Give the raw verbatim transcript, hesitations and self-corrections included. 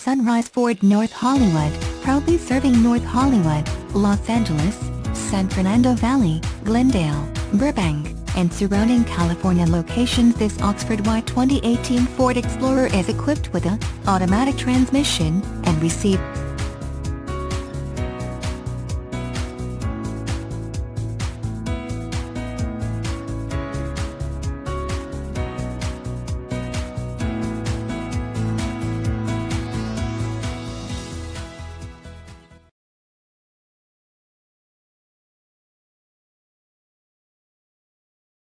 Sunrise Ford North Hollywood, proudly serving North Hollywood, Los Angeles, San Fernando Valley, Glendale, Burbank, and surrounding California locations. This Oxford Y twenty eighteen Ford Explorer is equipped with a automatic transmission and received